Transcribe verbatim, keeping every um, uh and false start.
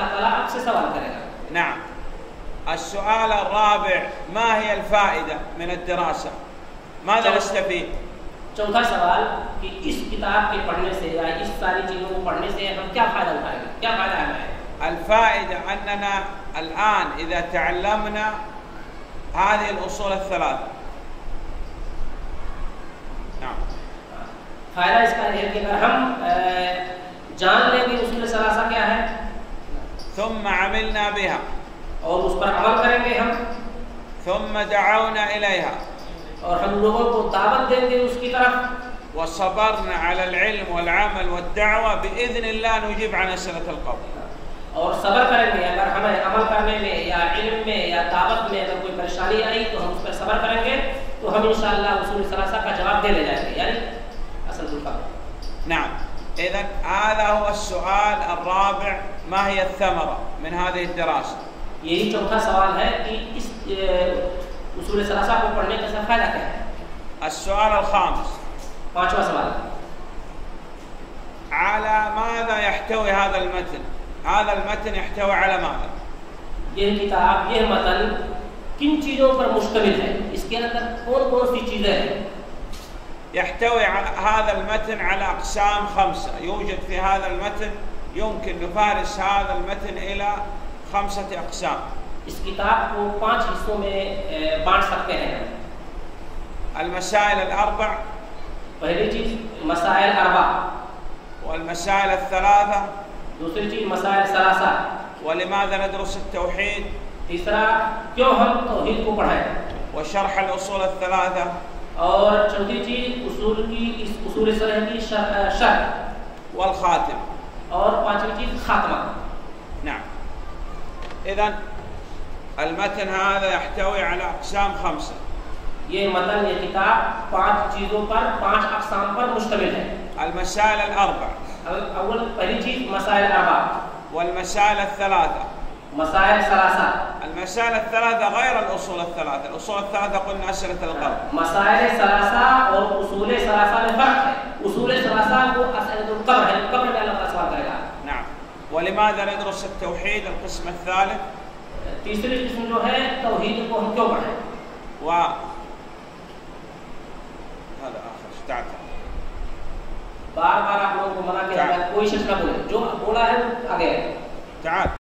अल्लाह ताला आपसे सवाल करेगा। نعم. السؤال الرابع: ما هي الفائدة من الدراسة؟ ماذا نستفيد؟ चौथा सवाल कि इस किताब के पढ़ने से या इस सारी चीजों को पढ़ने से हम क्या फायदा उठाएंगे, क्या फायदा हमें? الفائدة أننا الآن إذا تعلمنا هذه الأصول الثلاثة. نعم. फायदा इसका है कि अगर हम जान लेंगे उसूल सलासा क्या है, ثم عملنا بها और उस पर अमल करेंगे हम, ثم دعونا إليها और हम लोगों को दावत देंगे उसकी तरफ, وصبرنا على العلم والعمل والدعوة بإذن الله نجيب عن أسئلة القبر. और सब्र करेंगे। अगर हमें अमल करने में या इल्म में या दावत में अगर कोई परेशानी आई तो हम उस पर सब्र करेंगे, तो हम इंशाअल्लाह उसूल सलासा का जवाब दे ले जाएंगे, यानी असल जुल्फा। نعم. إذن هذا هو السؤال الرابع: ما هي الثمرة من هذه الدراسة؟ यही चौथा सवाल है कि इस उसूल सलासा को पढ़ने का फायदा क्या है। السؤال الخامس: पांचवा सवाल: على ماذا يحتوي هذا المتن؟ هذا المتن يحتوي على ماذا؟ यह किताब, यह मतन किन चीजों पर मुश्तमिल है, इसके अंदर कौन कौन सी चीजें हैं? يحتوي هذا المتن على أقسام خمسة. يوجد في هذا المتن، يمكن نفارس هذا المتن إلى خمسة أقسام. इस किताब को पांच हिस्सों में बांट सकते हैं। المسائل الأربع، पहली चीज मसाइल अरबा, والمسائل الثلاثة، दूसरी चीज मसाइल सलासा, ولماذا ندرس التوحيد، तीसरा क्यों हम तौहीद को पढ़ें, وشرح الأصول الثلاثة، और चौथी चीज उसूल की इस उसूल सलह की शर्ह, والخاتم. और पांचवी चीज खात्मा। نعم. إذن المتن هذا يحتوي على أقسام خمسة. ये मतन, ये किताब पांच चीजों पर, पांच अक़साम पर मुश्तमिल है। المسائل الأربع، अव्वल पहली चीज मसाइल अरबा, والمسائل الثلاثة. मसाइल सलासा, المسائل الثلاثة غير الأصول الثلاثة. الأصول الثلاثة قلنا أسئلة القبر. मसाइल सलासा और उसूल सलासा में फर्क है। उसूल सलासा को असअलतुल क़ब्र है, क़ब्र में अल्लाह सवाल करेगा। نعم. ولماذا ندرس التوحيد القسم الثالث؟ तीसरी किस्म जो है तौहीद को हम क्यों पढ़ें। و هذا آخر تعال बार बार आप लोगों को मना किया, कोई शख्स ना बोले, जो बोला है आगे تعال